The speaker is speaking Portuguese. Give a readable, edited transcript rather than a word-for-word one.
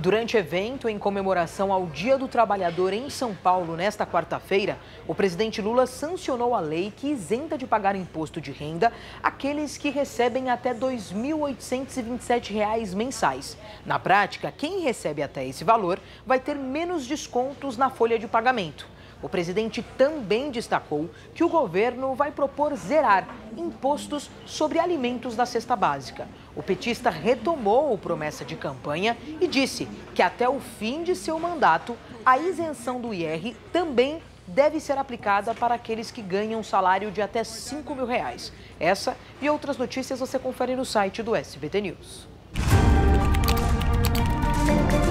Durante evento em comemoração ao Dia do Trabalhador em São Paulo, nesta quarta-feira, o presidente Lula sancionou a lei que isenta de pagar imposto de renda aqueles que recebem até R$ 2.827 mensais. Na prática, quem recebe até esse valor vai ter menos descontos na folha de pagamento. O presidente também destacou que o governo vai propor zerar impostos sobre alimentos da cesta básica. O petista retomou a promessa de campanha e disse que até o fim de seu mandato, a isenção do IR também deve ser aplicada para aqueles que ganham um salário de até R$ 5.000. Essa e outras notícias você confere no site do SBT News.